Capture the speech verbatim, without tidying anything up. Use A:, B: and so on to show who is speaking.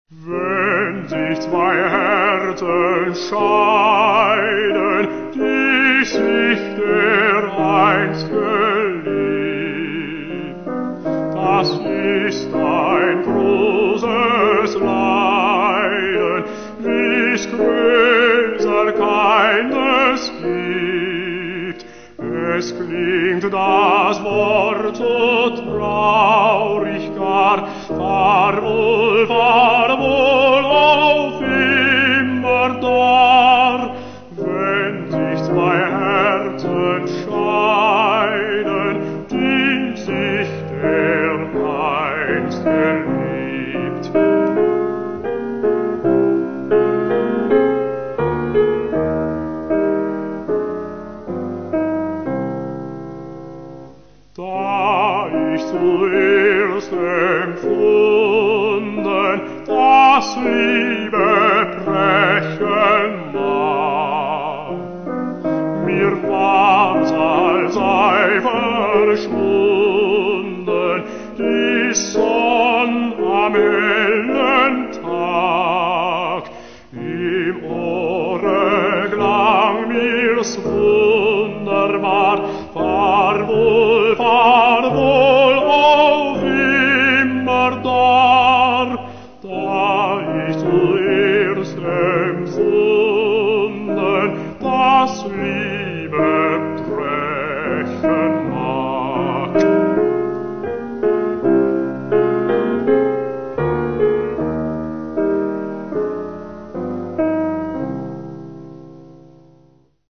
A: Wenn sich zwei Herzen scheiden, die sich dereinst geliebt, das ist ein großes Leiden, wie's größer keines gibt. Es klingt das Wort so traurig gar, fahr wohl, fahr wohl auf immerdar. Wenn sich zwei Herzen scheiden, die sich dereinst geliebt. Da ich zuerst empfunden, dass Liebe brechen mag, mir war's, als sei verschwunden die Sonn am hellen Tag. Im Ohre klang mir's wunderbar, fahr wohl, fahr wohl auf immerdar. Da ich zuerst empfunden, dass Liebe brechen mag.